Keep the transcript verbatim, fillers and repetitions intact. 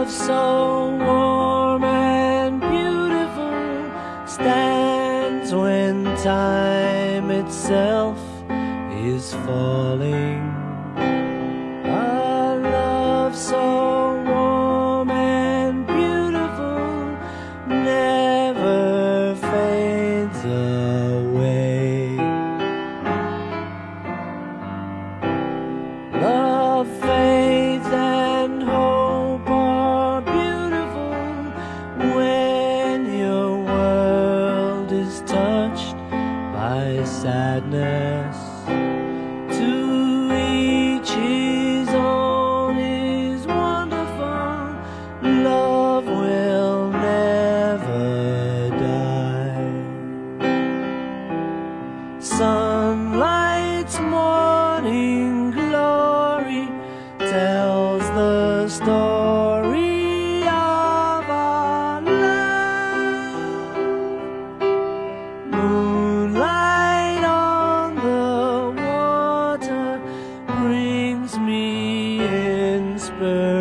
love so warm and beautiful stands when time itself is falling. A love so warm and beautiful never fades away. Love, faith, and hope are beautiful when your world is touched by sadness. To each his own is wonderful. Love will never die. Sunlight's morning glory tells the story of our love. Moonlight on the water brings me inspiration.